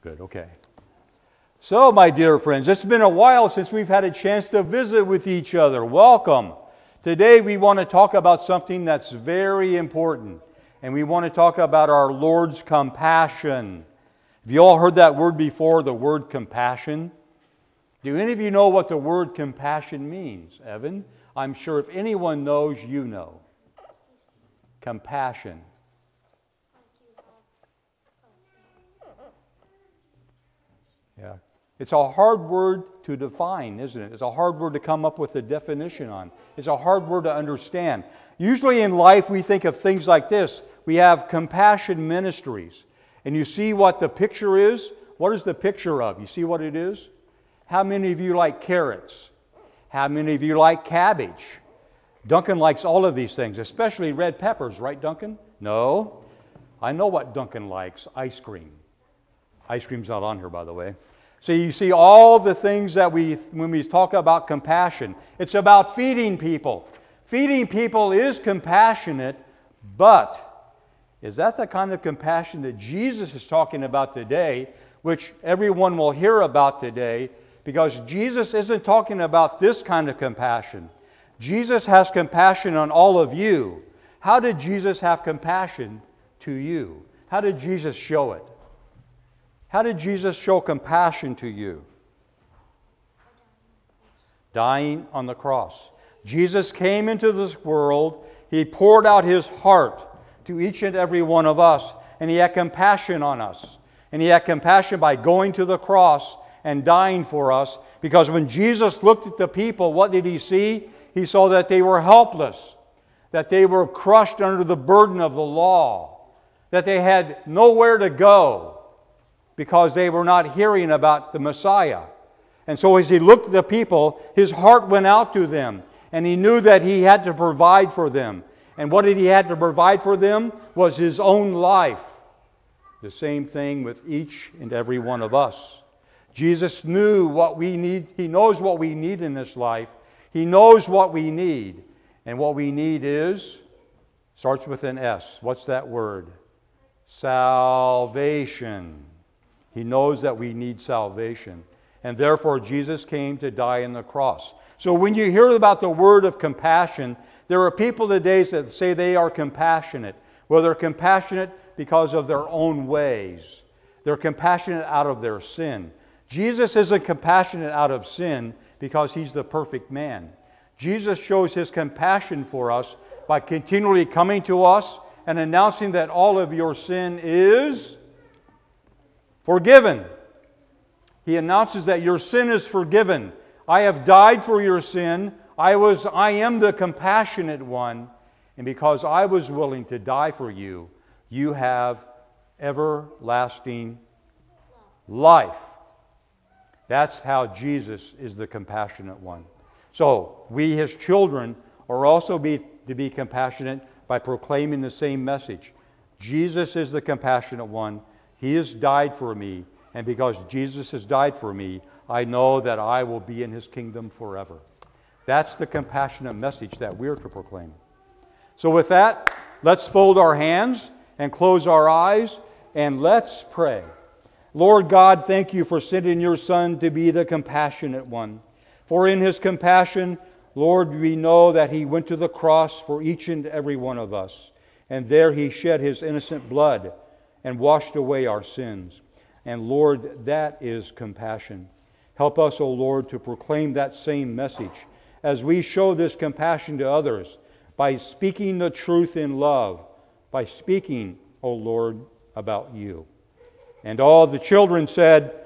Good, okay. So, my dear friends, it's been a while since we've had a chance to visit with each other. Welcome. Today we want to talk about something that's very important. And we want to talk about our Lord's compassion. Have you all heard that word before, the word compassion? Do any of you know what the word compassion means, Evan? I'm sure if anyone knows, you know. Compassion. Yeah. It's a hard word to define, isn't it? It's a hard word to come up with a definition on. It's a hard word to understand. Usually in life we think of things like this. We have compassion ministries. And you see what the picture is? What is the picture of? You see what it is? How many of you like carrots? How many of you like cabbage? Duncan likes all of these things, especially red peppers, right, Duncan? No. I know what Duncan likes, ice cream. Ice cream's not on here, by the way. So you see all the things that when we talk about compassion, it's about feeding people. Feeding people is compassionate, but is that the kind of compassion that Jesus is talking about today, which everyone will hear about today, because Jesus isn't talking about this kind of compassion. Jesus has compassion on all of you. How did Jesus have compassion to you? How did Jesus show it? How did Jesus show compassion to you? Dying on the cross. Jesus came into this world. He poured out His heart to each and every one of us. And He had compassion on us. And He had compassion by going to the cross and dying for us. Because when Jesus looked at the people, what did He see? He saw that they were helpless. That they were crushed under the burden of the law. That they had nowhere to go, because they were not hearing about the Messiah. And so as He looked at the people, His heart went out to them. And He knew that He had to provide for them. And what did He had to provide for them? Was His own life. The same thing with each and every one of us. Jesus knew what we need. He knows what we need in this life. He knows what we need. And what we need starts with an S. What's that word? Salvation. He knows that we need salvation. And therefore, Jesus came to die on the cross. So when you hear about the word of compassion, there are people today that say they are compassionate. Well, they're compassionate because of their own ways. They're compassionate out of their sin. Jesus isn't compassionate out of sin because He's the perfect man. Jesus shows His compassion for us by continually coming to us and announcing that all of your sin is forgiven. He announces that your sin is forgiven. I have died for your sin. I am the compassionate one. And because I was willing to die for you, you have everlasting life. That's how Jesus is the compassionate one. So, we, His children, are also to be compassionate by proclaiming the same message. Jesus is the compassionate one. He has died for me. And because Jesus has died for me, I know that I will be in His kingdom forever. That's the compassionate message that we're to proclaim. So with that, let's fold our hands and close our eyes and let's pray. Lord God, thank You for sending Your Son to be the compassionate one. For in His compassion, Lord, we know that He went to the cross for each and every one of us. And there He shed His innocent blood and washed away our sins. And Lord, that is compassion. Help us, O Lord, to proclaim that same message as we show this compassion to others by speaking the truth in love, by speaking, O Lord, about You. And all the children said,